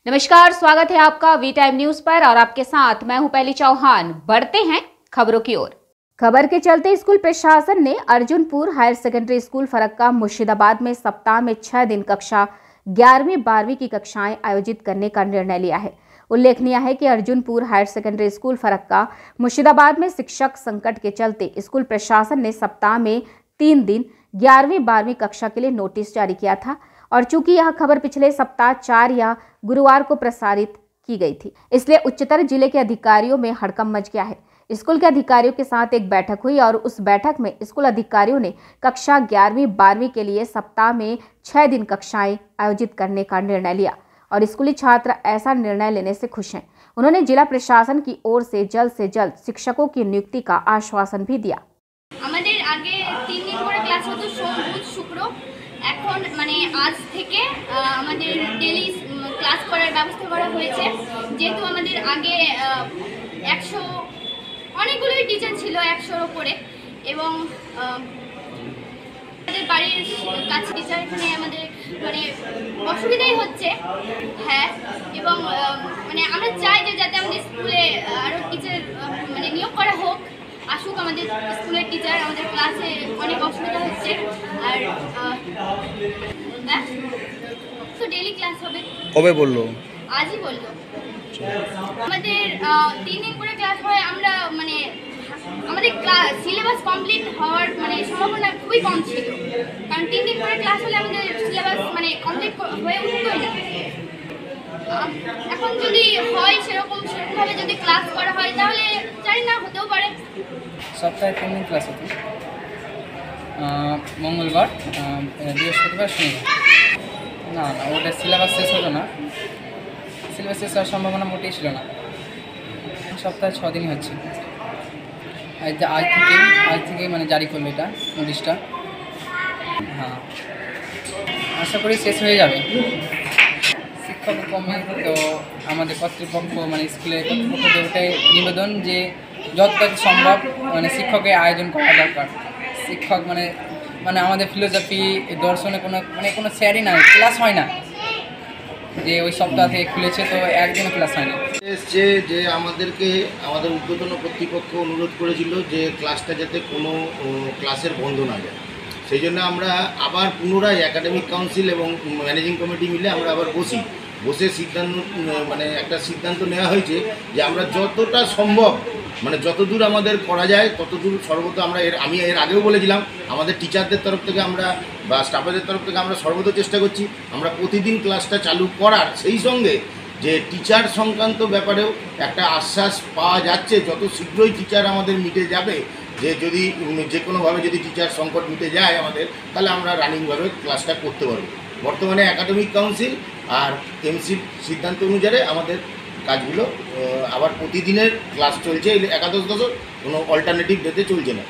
नमस्कार, स्वागत है आपका वी टाइम न्यूज पर और आपके साथ मैं हूं पहली चौहान। बढ़ते हैं खबरों की ओर। खबर के चलते स्कूल प्रशासन ने Arjunpur higher secondary school Farakka Murshidabad में सप्ताह में 6 दिन कक्षा 11वीं 12वीं की कक्षाएं आयोजित करने का निर्णय लिया है। उल्लेखनीय है कि Arjunpur higher secondary school Farakka Murshidabad में शिक्षक संकट के चलते स्कूल प्रशासन ने सप्ताह में 3 दिन 11वीं 12वीं कक्षा के लिए नोटिस जारी किया था और चूंकि यह खबर पिछले सप्ताह 4 या गुरुवार को प्रसारित की गई थी, इसलिए उच्चतर जिले के अधिकारियों में हड़कंप मच गया है। स्कूल के अधिकारियों के साथ एक बैठक हुई और उस बैठक में स्कूल अधिकारियों ने कक्षा 11वीं 12वीं के लिए सप्ताह में 6 दिन कक्षाएं आयोजित करने का निर्णय लिया और स्कूली छात्र ऐसा निर्णय लेने से खुश हैं। उन्होंने जिला प्रशासन की ओर से जल्द शिक्षकों की नियुक्ति का आश्वासन भी दिया। আমাদের আগে 3 দিন করে ক্লাস হতো, সোম বুধ শুক্র। এখন মানে আজ থেকে আমাদের ডেইলি ক্লাস করার ব্যবস্থা করা হয়েছে। যেহেতু আমাদের আগে 100 অনেকগুলোই টিচার ছিল, 100-এর উপরে, এবং আমাদের বাড়ির কাছে টিচার এখানে আমাদের মানে অসুবিধাই হচ্ছে। হ্যাঁ, এবং মানে আমরা চাই যে যাতে আমাদের স্কুলে আরও টিচার মানে নিয়োগ করা হোক, আসুক আমাদের স্কুলের টিচার। আমাদের ক্লাসে অনেক অসুবিধা হচ্ছে। আর তো ডেইলি ক্লাস হবে। কবে বললো? আজই বললো। আমাদের 3 দিন করে ক্লাস হয়। আমরা মানে আমাদের ক্লাস সিলেবাস কমপ্লিট হওয়ার মানে সম্ভাবনা খুবই কম ছিল, কারণ 3 দিন করে ক্লাস হলে আমাদের সিলেবাস মানে কমপ্লিট হয়ে উঠতোই না। এখন যদি হয় সেরকমভাবে যদি ক্লাস করা হয় তাহলে জানি না, হতেও পারে। সপ্তাহে 3 দিন ক্লাস হতো, মঙ্গলবার, বৃহস্পতিবার, শনিবার। না ওটা সিলেবাস শেষ হলো না, সিলেবাস শেষ হওয়ার সম্ভাবনা মোটেই ছিল না। সপ্তাহে 6 দিনই হচ্ছে। আজ থেকে মানে জারি করলো এটা নোটিশটা। হ্যাঁ, আশা করি শেষ হয়ে যাবে। শিক্ষক কমে তো আমাদের কর্তৃপক্ষ মানে স্কুলের কর্তৃপক্ষদের ওটাই নিবেদন যে যতটা সম্ভব মানে শিক্ষকের আয়োজন করা দরকার। শিক্ষক মানে আমাদের ফিলোসফি দর্শনে কোনো স্যারই না, ক্লাস হয় না। যে ওই সপ্তাহ থেকে খুলেছে তো একদিনও ক্লাস হয় না। এসছে যে আমাদেরকে আমাদের ঊর্ধ্বতন কর্তৃপক্ষ অনুরোধ করেছিল যে ক্লাসটা যাতে কোনো ক্লাসের বন্ধ না যায়। সেই জন্য আমরা আবার পুনরায় একাডেমিক কাউন্সিল এবং ম্যানেজিং কমিটি মিলে আমরা আবার বসে একটা সিদ্ধান্ত নেওয়া হয়েছে যে আমরা যতটা সম্ভব মানে যতদূর আমাদের করা যায় ততদূর সর্বদা আমি এর আগেও বলেছিলাম, আমাদের টিচারদের তরফ থেকে আমরা বা স্টাফেদের তরফ থেকে আমরা সর্বদা চেষ্টা করছি আমরা প্রতিদিন ক্লাসটা চালু করার। সেই সঙ্গে যে টিচার সংক্রান্ত ব্যাপারেও একটা আশ্বাস পাওয়া যাচ্ছে যত শীঘ্রই টিচার আমাদের মিটে যাবে, যে যদি যে কোনোভাবে যদি টিচার সংকট মিটে যায় আমাদের, তাহলে আমরা রানিংভাবে ক্লাসটা করতে পারবো। বর্তমানে একাডেমিক কাউন্সিল আর এমসির সিদ্ধান্ত অনুযায়ী আমাদের কাজগুলো আবার প্রতিদিনের ক্লাস চলছে। একাদশ দশক কোনো অল্টারনেটিভ ডেতে চলছে না।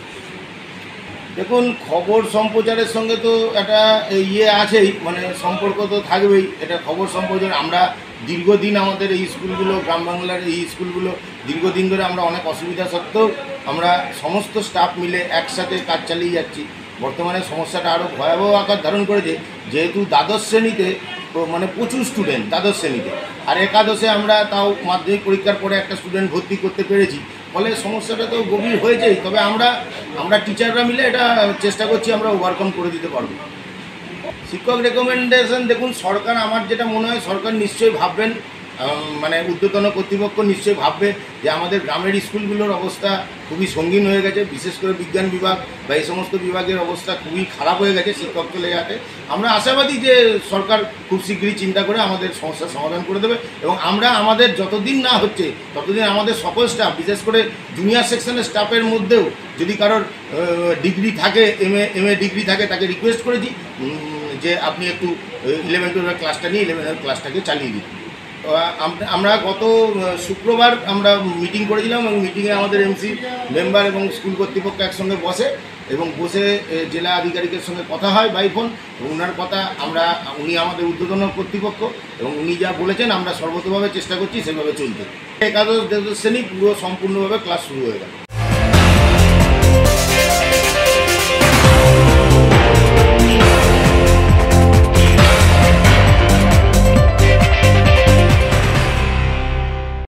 দেখুন, খবর সম্প্রচারের সঙ্গে তো একটা আছেই, মানে সম্পর্ক তো থাকবেই। এটা খবর সম্প্রচার আমরা দীর্ঘদিন আমাদের এই স্কুলগুলো, গ্রাম বাংলার এই স্কুলগুলো দীর্ঘদিন ধরে আমরা অনেক অসুবিধা সত্ত্বেও আমরা সমস্ত স্টাফ মিলে একসাথে কাজ চালিয়ে যাচ্ছি। বর্তমানে সমস্যাটা আরও ভয়াবহ আকার ধারণ করেছে, যেহেতু দ্বাদশ শ্রেণীতে মানে প্রচুর স্টুডেন্ট দ্বাদশ শ্রেণীতে, আর একাদশে আমরা তাও মাধ্যমিক পরীক্ষার পরে একটা স্টুডেন্ট ভর্তি করতে পেরেছি। ফলে সমস্যাটা তো গভীর হয়েছেই, তবে আমরা টিচাররা মিলে এটা চেষ্টা করছি আমরা ওভারকাম করে দিতে পারবো। শিক্ষক রেকমেন্ডেশন, দেখুন সরকার, আমার যেটা মনে হয় সরকার নিশ্চয়ই ভাববেন, মানে ঊর্ধ্বতন কর্তৃপক্ষ নিশ্চয়ই ভাববে যে আমাদের গ্রামের স্কুলগুলোর অবস্থা খুবই সঙ্গীন হয়ে গেছে। বিশেষ করে বিজ্ঞান বিভাগ বা এই সমস্ত বিভাগের অবস্থা খুবই খারাপ হয়ে গেছে শিক্ষক চলে যাতে। আমরা আশাবাদী যে সরকার খুব শীঘ্রই চিন্তা করে আমাদের সমস্যার সমাধান করে দেবে, এবং আমরা আমাদের যতদিন না হচ্ছে ততদিন আমাদের সকল স্টাফ, বিশেষ করে জুনিয়র সেকশনের স্টাফের মধ্যেও যদি কারোর ডিগ্রি থাকে, এমএ ডিগ্রি থাকে, তাকে রিকোয়েস্ট করেছি যে আপনি একটু 11-12 ক্লাসটা নিয়ে 11 ক্লাসটাকে চালিয়ে দিন। আমরা গত শুক্রবার আমরা মিটিং করেছিলাম এবং মিটিংয়ে আমাদের এমসি মেম্বার এবং স্কুল কর্তৃপক্ষ একসঙ্গে বসে জেলা আধিকারিকের সঙ্গে কথা হয় বাই ফোন, এবং ওনার কথা উনি আমাদের ঊর্ধ্বতন কর্তৃপক্ষ এবং উনি যা বলেছেন আমরা সর্বতভাবে চেষ্টা করছি সেভাবে চলতে। একাদশ দ্বাদশ শ্রেণী পুরো সম্পূর্ণভাবে ক্লাস শুরু হয়ে গেল।